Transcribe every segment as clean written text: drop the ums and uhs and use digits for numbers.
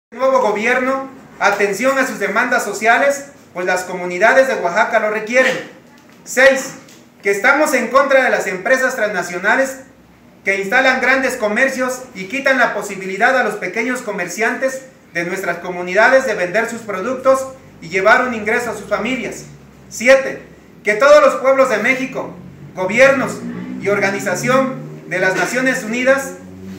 Nuevo gobierno atención a sus demandas sociales, pues las comunidades de Oaxaca lo requieren. 6. Que estamos en contra de las empresas transnacionales que instalan grandes comercios y quitan la posibilidad a los pequeños comerciantes de nuestras comunidades de vender sus productos y llevar un ingreso a sus familias. 7. Que todos los pueblos de México, gobiernos y organización de las Naciones Unidas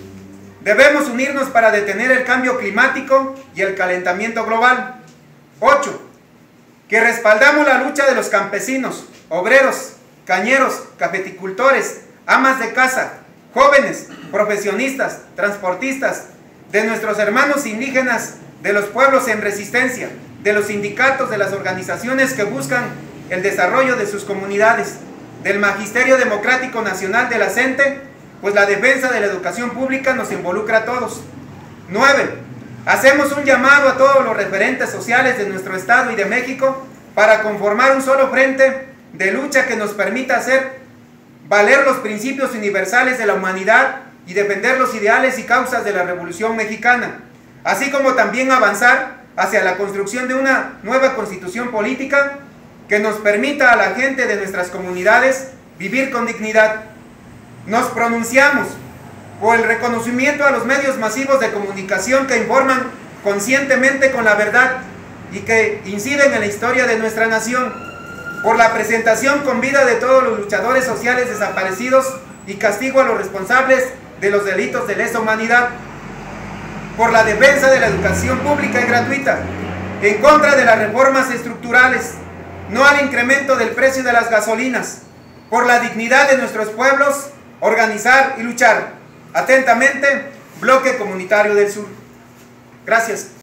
debemos unirnos para detener el cambio climático y el calentamiento global. 8. Que respaldamos la lucha de los campesinos, obreros, cañeros, cafeticultores, amas de casa, jóvenes, profesionistas, transportistas, de nuestros hermanos indígenas, de los pueblos en resistencia, de los sindicatos, de las organizaciones que buscan el desarrollo de sus comunidades, del Magisterio Democrático Nacional de la CENTE, pues la defensa de la educación pública nos involucra a todos. 9. Hacemos un llamado a todos los referentes sociales de nuestro estado y de México para conformar un solo frente de lucha que nos permita hacer valer los principios universales de la humanidad y defender los ideales y causas de la Revolución Mexicana, así como también avanzar hacia la construcción de una nueva constitución política que nos permita a la gente de nuestras comunidades vivir con dignidad. Nos pronunciamos por el reconocimiento a los medios masivos de comunicación que informan conscientemente con la verdad y que inciden en la historia de nuestra nación, por la presentación con vida de todos los luchadores sociales desaparecidos y castigo a los responsables de los delitos de lesa humanidad, por la defensa de la educación pública y gratuita, en contra de las reformas estructurales, no al incremento del precio de las gasolinas, por la dignidad de nuestros pueblos, organizar y luchar. Atentamente, Bloque Comunitario del Sur. Gracias.